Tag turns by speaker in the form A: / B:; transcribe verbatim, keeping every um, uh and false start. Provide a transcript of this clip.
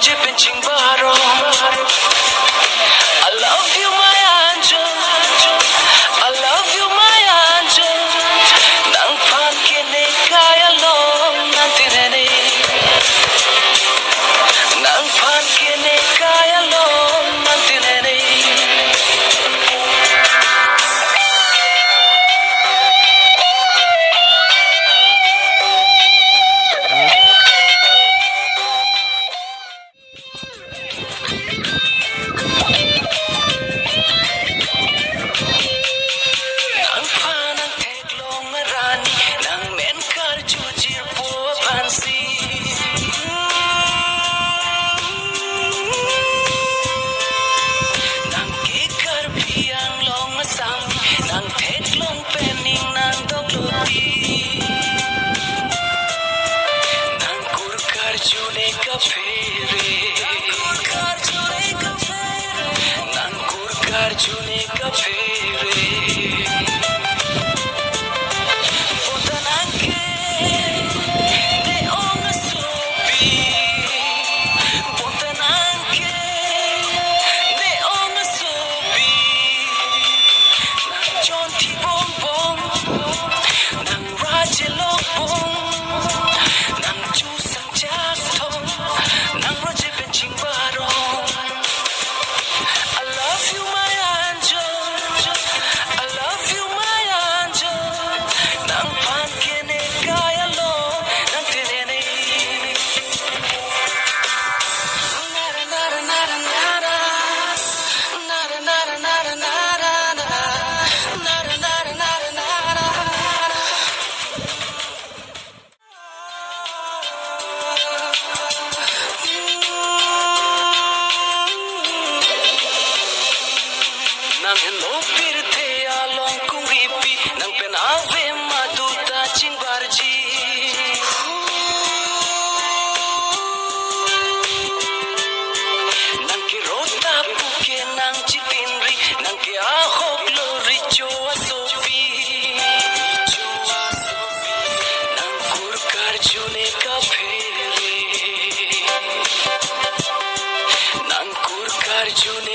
A: roje pinching baro. I love you, my angel. I love you, my angel. Nang pan kene kaya long nantirene. Nang pan kene kaya long nantirene. June ka phire botananke de ong sobi botananke de ong sobi nang jonti bom bom nang rajelo bom nang chu sang jak thong nang roje benching baro. I love you, my angel. I love you, my angel. Nang pan kene kaya lo nang tirene. Nara nara nara nara. Nara nara nara nara. Nara nara nara nara. Nang hello pirte along kung ripi nang penave maduta chingbarji nang kirota puke nang chitinri nang ke ahok lori choa sofi nang kurkar june ka phere nang kurkar june